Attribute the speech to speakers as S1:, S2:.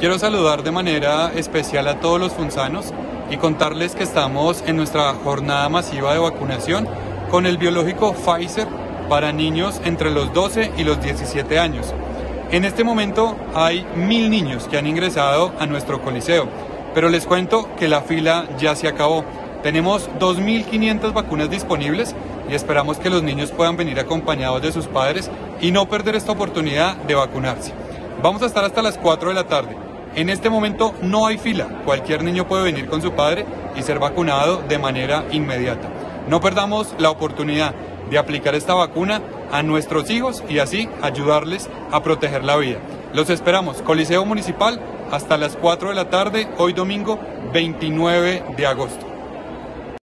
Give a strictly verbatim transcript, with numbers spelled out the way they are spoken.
S1: Quiero saludar de manera especial a todos los funzanos y contarles que estamos en nuestra jornada masiva de vacunación con el biológico Pfizer para niños entre los doce y los diecisiete años. En este momento hay mil niños que han ingresado a nuestro coliseo, pero les cuento que la fila ya se acabó. Tenemos dos mil quinientas vacunas disponibles y esperamos que los niños puedan venir acompañados de sus padres y no perder esta oportunidad de vacunarse. Vamos a estar hasta las cuatro de la tarde. En este momento no hay fila, cualquier niño puede venir con su padre y ser vacunado de manera inmediata. No perdamos la oportunidad de aplicar esta vacuna a nuestros hijos y así ayudarles a proteger la vida. Los esperamos, Coliseo Municipal, hasta las cuatro de la tarde, hoy domingo veintinueve de agosto.